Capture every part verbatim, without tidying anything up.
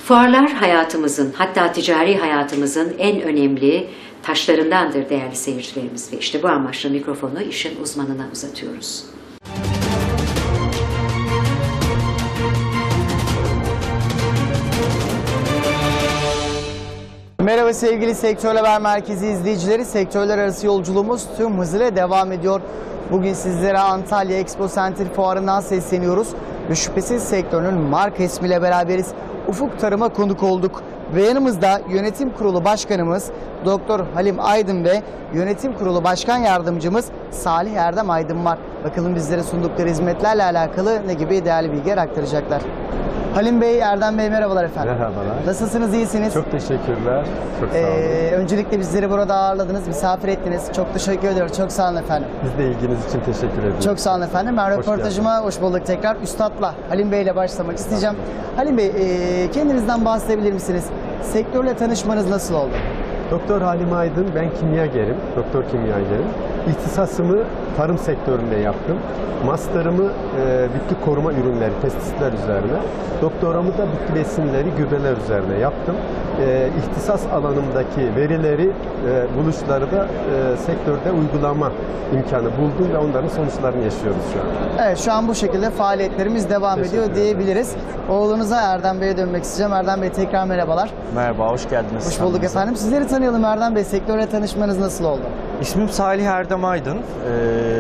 Fuarlar hayatımızın, hatta ticari hayatımızın en önemli taşlarındandır değerli seyircilerimiz ve işte bu amaçla mikrofonu işin uzmanına uzatıyoruz. Merhaba sevgili Sektör Haber Merkezi izleyicileri. Sektörler arası yolculuğumuz tüm hızıyla devam ediyor. Bugün sizlere Antalya Expo Center fuarından sesleniyoruz. Ve şüphesiz sektörün marka ismiyle beraberiz. Ufuk Tarım'a konuk olduk. Ve yanımızda Yönetim Kurulu Başkanımız Doktor Halim Aydın ve Yönetim Kurulu Başkan Yardımcımız Salih Erdem Aydın var. Bakalım bizlere sundukları hizmetlerle alakalı ne gibi değerli bilgiler aktaracaklar. Halim Bey, Erdem Bey merhabalar efendim. Merhabalar. Nasılsınız, iyisiniz? Çok teşekkürler. Çok sağ olun. Ee, öncelikle bizleri burada ağırladınız, misafir ettiniz. Çok teşekkür ediyoruz. Çok sağ olun efendim. Biz de ilginiz için teşekkür ediyoruz. Çok sağ olun efendim. Ben Hoş röportajıma geldin. hoş bulduk tekrar. Üstad'la, Halim Bey ile başlamak isteyeceğim. Halim Bey, e, kendinizden bahsedebilir misiniz? Sektörle tanışmanız nasıl oldu? Doktor Halim Aydın, ben kimyagerim, doktor kimyagerim. İhtisasımı tarım sektöründe yaptım. Master'ımı e, bitki koruma ürünleri, pestisitler üzerine. Doktoramı da bitki besinleri, gübreler üzerine yaptım. E, ihtisas alanımdaki verileri, e, buluşları da e, sektörde uygulama imkanı buldum ve onların sonuçlarını yaşıyoruz şu an. Evet, şu an bu şekilde faaliyetlerimiz devam Teşekkür ediyor ederim. diyebiliriz. Oğlunuza Erdem Bey'e dönmek isteyeceğim. Erdem Bey tekrar merhabalar. Merhaba, hoş geldiniz. Hoş bulduk efendim. Sizleri tanıyalım Erdem Bey. Sektörle tanışmanız nasıl oldu? İsmim Salih Erdem Aydın. Ee,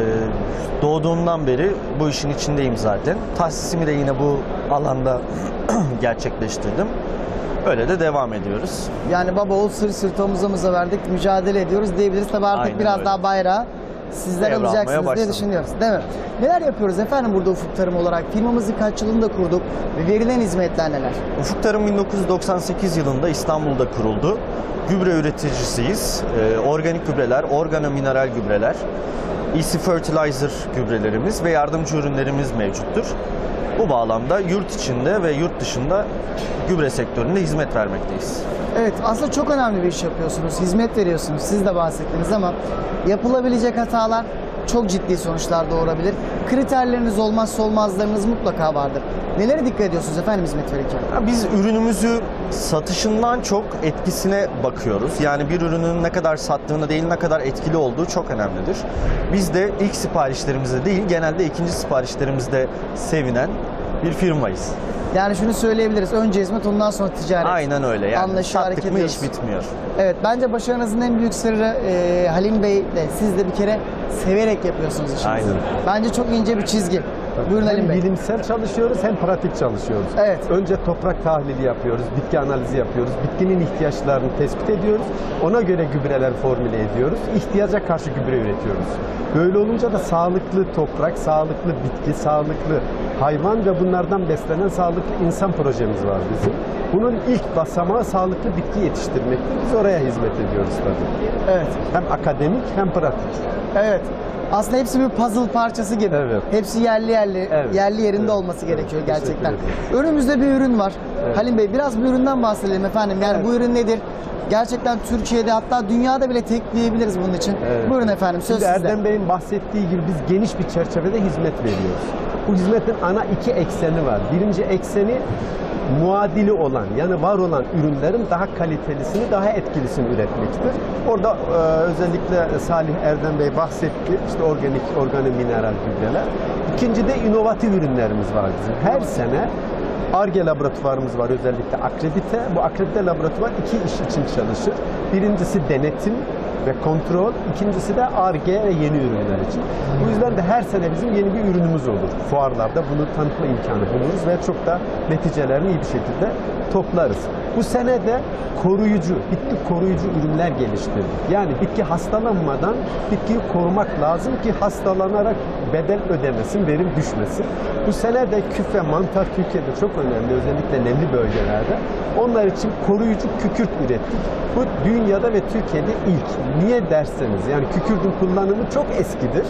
doğduğumdan beri bu işin içindeyim zaten. Tahsisimi de yine bu alanda gerçekleştirdim. Öyle de devam ediyoruz. Yani baba oğul sırt sırta omuz omuza verdik, mücadele ediyoruz diyebiliriz. Tabii artık Aynen biraz öyle. daha bayrağı sizler Devralmaya alacaksınız diye başladık. düşünüyoruz, değil mi? Neler yapıyoruz efendim burada Ufuk Tarım olarak? Firmamızı kaç yılında kurduk ve verilen hizmetler neler? Ufuk Tarım bin dokuz yüz doksan sekiz yılında İstanbul'da kuruldu. Gübre üreticisiyiz. Ee, organik gübreler, organomineral gübreler, Easy Fertilizer gübrelerimiz ve yardımcı ürünlerimiz mevcuttur. Bu bağlamda yurt içinde ve yurt dışında gübre sektöründe hizmet vermekteyiz. Evet, aslında çok önemli bir iş yapıyorsunuz, hizmet veriyorsunuz. Siz de bahsettiniz ama yapılabilecek hatalar çok ciddi sonuçlar doğurabilir. Kriterleriniz, olmazsa olmazlarınız mutlaka vardır. Nelere dikkat ediyorsunuz efendim hizmet verirken? Ya biz ürünümüzü satışından çok etkisine bakıyoruz. Yani bir ürünün ne kadar sattığını değil, ne kadar etkili olduğu çok önemlidir. Biz de ilk siparişlerimizde değil, genelde ikinci siparişlerimizde sevinen bir firmayız. Yani şunu söyleyebiliriz, önce hizmet ondan sonra ticaret. Aynen öyle. Yani Anlaşıyor, hareket sattık mı iş ediyoruz. bitmiyor. Evet, bence başarınızın en büyük sırrı e, Halim Bey de siz de bir kere severek yapıyorsunuz işinizi. Aynen. Bence çok ince bir çizgi. Buyurun Halim Hem Bey. bilimsel çalışıyoruz hem pratik çalışıyoruz. Evet. Önce toprak tahlili yapıyoruz, bitki analizi yapıyoruz, bitkinin ihtiyaçlarını tespit ediyoruz. Ona göre gübreler formüle ediyoruz. İhtiyaca karşı gübre üretiyoruz. Böyle olunca da sağlıklı toprak, sağlıklı bitki, sağlıklı hayvan ve bunlardan beslenen sağlıklı insan projemiz var bizim. Bunun ilk basamağı sağlıklı bitki yetiştirmektir. Biz oraya hizmet ediyoruz tabii. Evet. Hem akademik hem pratik. Evet. Aslında hepsi bir puzzle parçası gibi. Evet. Hepsi yerli yerli, Evet. yerli yerinde Evet. olması gerekiyor Evet. gerçekten. Teşekkür Önümüzde bir ürün var. Evet. Halim Bey, biraz bu üründen bahsedelim efendim. Yani Evet. bu ürün nedir? Gerçekten Türkiye'de, hatta dünyada bile tek diyebiliriz bunun için. Evet. Buyurun efendim, söz Şimdi sizde. Erdem Bey'in bahsettiği gibi biz geniş bir çerçevede hizmet veriyoruz. Bu hizmetin ana iki ekseni var. Birinci ekseni muadili olan, yani var olan ürünlerin daha kalitelisini, daha etkilisini üretmektir. Orada e, özellikle Salih Erdem Bey bahsetti. İşte organik, organomineral gübreler. İkinci de inovatif ürünlerimiz var bizim. Her sene Ar-Ge laboratuvarımız var, özellikle akredite. Bu akredite laboratuvar iki iş için çalışır. Birincisi denetim ve kontrol, ikincisi de Ar-Ge ve yeni ürünler için. Bu yüzden de her sene bizim yeni bir ürünümüz olur. Fuarlarda bunu tanıtma imkanı buluruz ve çok da neticelerini iyi bir şekilde toplarız. Bu sene de koruyucu, bitki koruyucu ürünler geliştirdik. Yani bitki hastalanmadan bitkiyi korumak lazım ki hastalanarak bedel ödemesin, verim düşmesin. Bu sene de küf ve mantar Türkiye'de çok önemli, özellikle nemli bölgelerde. Onlar için koruyucu kükürt ürettik. Bu dünyada ve Türkiye'de ilk. Niye derseniz, yani kükürdün kullanımı çok eskidir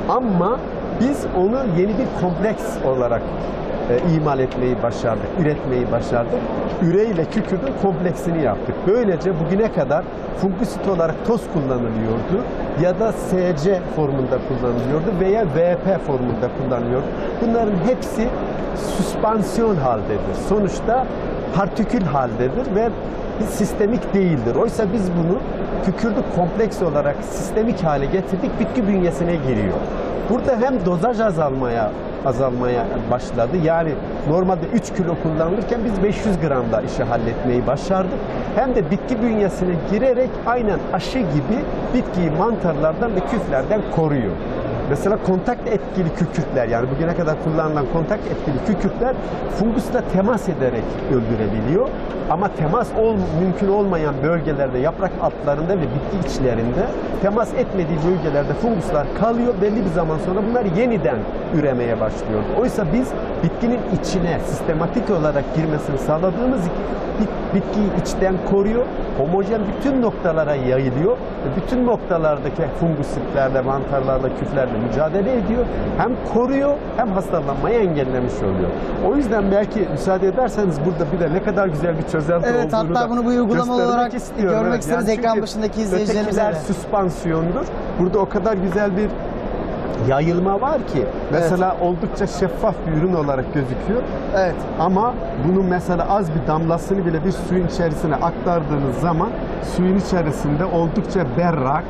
ama biz onu yeni bir kompleks olarak e, imal etmeyi başardık, üretmeyi başardık. Üreyle kükürdün kompleksini yaptık. Böylece bugüne kadar fungisit olarak toz kullanılıyordu ya da S C formunda kullanılıyordu veya V P formunda kullanılıyordu. Bunların hepsi süspansiyon haldedir. Sonuçta partikül haldedir ve sistemik değildir. Oysa biz bunu kükürdü kompleks olarak sistemik hale getirdik, bitki bünyesine giriyor. Burada hem dozaj azalmaya azalmaya başladı. Yani normalde üç kilo kullanılırken biz beş yüz gramda işi halletmeyi başardık. Hem de bitki bünyesine girerek aynen aşı gibi bitkiyi mantarlardan ve küflerden koruyor. Mesela kontak etkili kükürtler, yani bugüne kadar kullanılan kontak etkili kükürtler fungusla temas ederek öldürebiliyor. Ama temas ol, mümkün olmayan bölgelerde, yaprak altlarında ve bitki içlerinde temas etmediği bölgelerde funguslar kalıyor. Belli bir zaman sonra bunlar yeniden üremeye başlıyor. Oysa biz bitkinin içine sistematik olarak girmesini sağladığımız bit, bitkiyi içten koruyor, homojen bütün noktalara yayılıyor ve bütün noktalardaki fungusitlerle, mantarlarla, küflerle mücadele ediyor. Hem koruyor hem hastalanmayı engellemiş oluyor. O yüzden belki müsaade ederseniz burada bir de ne kadar güzel bir çözelti Evet, olduğunu hatta da bunu bu uygulama olarak istiyorum. görmek Evet, isteriz yani ekran çünkü başındaki izleyicilerimize ötekiler de. süspansiyondur. Burada o kadar güzel bir yayılma var ki mesela oldukça şeffaf bir ürün olarak gözüküyor. Evet. Ama bunun mesela az bir damlasını bile bir suyun içerisine aktardığınız zaman suyun içerisinde oldukça berrak,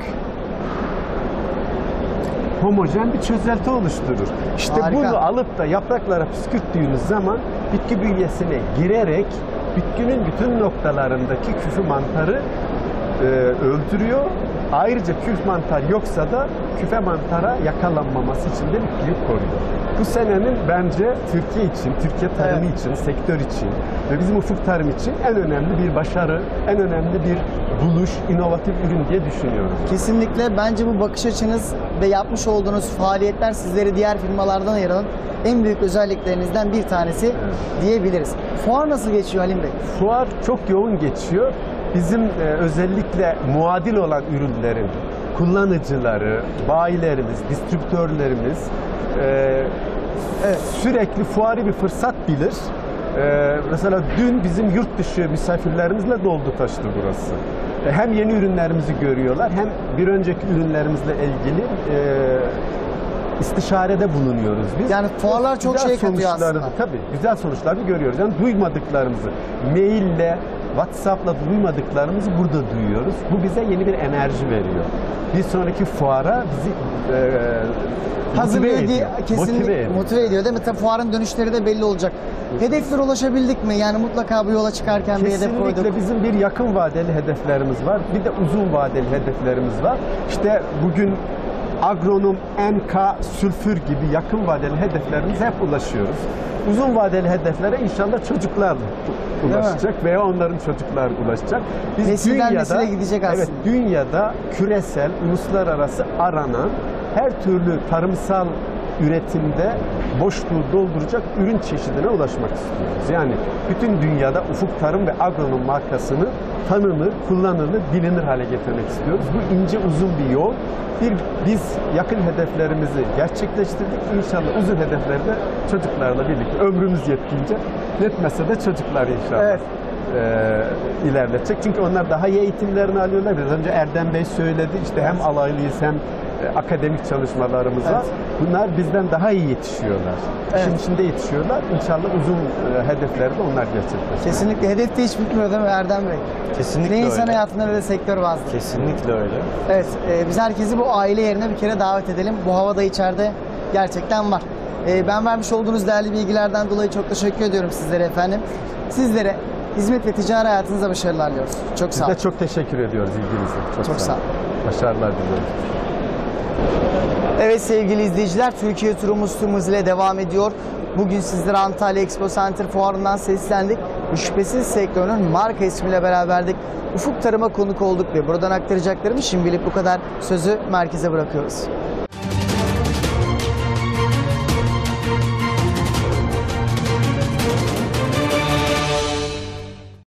homojen bir çözelti oluşturur. İşte Harika. bunu alıp da yapraklara püskürttüğünüz zaman bitki bünyesine girerek bitkinin bütün noktalarındaki küfü mantarı e, öldürüyor. Ayrıca küf mantar yoksa da küfe mantara yakalanmaması için de bir kilit koruyor. Bu senenin bence Türkiye için, Türkiye tarımı Evet. için, sektör için ve bizim ufuk tarım için en önemli bir başarı, en önemli bir buluş, inovatif ürün diye düşünüyorum. Kesinlikle bence bu bakış açınız ve yapmış olduğunuz faaliyetler sizleri diğer firmalardan ayıran en büyük özelliklerinizden bir tanesi Evet. diyebiliriz. Fuar nasıl geçiyor Halim Bey? Fuar çok yoğun geçiyor. Bizim e, özellikle muadil olan ürünlerin kullanıcıları, bayilerimiz, distribütörlerimiz e, Evet. sürekli fuarı bir fırsat bilir. E, mesela dün bizim yurt dışı misafirlerimizle doldu taştı burası. E, hem yeni ürünlerimizi görüyorlar hem bir önceki ürünlerimizle ilgili e, istişarede bulunuyoruz biz. Yani fuarlar çok Güzel şey katıyor sonuçlarını- aslında. Tabii güzel sonuçlarını görüyoruz. Yani duymadıklarımızı maille, WhatsApp'la duymadıklarımızı burada duyuyoruz. Bu bize yeni bir enerji veriyor. Bir sonraki fuara bizi e, Hazırlıyor motive diye ediyor. kesinlikle Motive ediyor. motive ediyor değil mi? Tabii fuarın dönüşleri de belli olacak. Hedeflere ulaşabildik mi? Yani mutlaka bu yola çıkarken bir hedef koyduk. Kesinlikle bizim bir yakın vadeli hedeflerimiz var. Bir de uzun vadeli hedeflerimiz var. İşte bugün agronom, N K, sülfür gibi yakın vadeli hedeflerimize hep ulaşıyoruz. Uzun vadeli hedeflere inşallah çocuklar ulaşacak veya onların çocuklar ulaşacak. Biz Nesilden nesile gidecek aslında. Evet, dünyada küresel, uluslararası aranan her türlü tarımsal üretimde boşluğu dolduracak ürün çeşidine ulaşmak istiyoruz. Yani bütün dünyada Ufuk Tarım ve Agronom markasını tanınır, kullanılır, bilinir hale getirmek istiyoruz. Bu ince uzun bir yol. Bir, biz yakın hedeflerimizi gerçekleştirdik. İnşallah uzun hedefleri de çocuklarla birlikte ömrümüz yettiğince, yetmese de çocuklar inşallah. Evet. e, ilerletecek. Çünkü onlar daha iyi eğitimlerini alıyorlar. Biraz önce Erdem Bey söyledi. İşte hem alaylıyız hem e, akademik çalışmalarımız var. Evet. Bunlar bizden daha iyi yetişiyorlar. Evet. İşin içinde yetişiyorlar. İnşallah uzun e, hedefleri de onlar gerçekleşecek. Kesinlikle. Hedef de hiç bitmiyor değil mi Erdem Bey? Kesinlikle Ne insan öyle. hayatında ne de sektör bazlı. Kesinlikle öyle. Evet, e, biz herkesi bu aile yerine bir kere davet edelim. Bu havada içeride gerçekten var. E, ben vermiş olduğunuz değerli bilgilerden dolayı çok teşekkür ediyorum sizlere efendim. Sizlere hizmet ve ticari hayatınızda başarılar diliyoruz. Çok sağ Biz olun. de çok teşekkür ediyoruz ilginize. Çok sağ olun. Başarılar diliyorum. Evet sevgili izleyiciler, Türkiye turumuz tüm hızıyla devam ediyor. Bugün sizlere Antalya Expo Center fuarından seslendik. Şüphesiz sektörün marka ismiyle beraberdik. Ufuk Tarım'a konuk olduk ve buradan aktaracaklarımız şimdilik bu kadar. Sözü merkeze bırakıyoruz.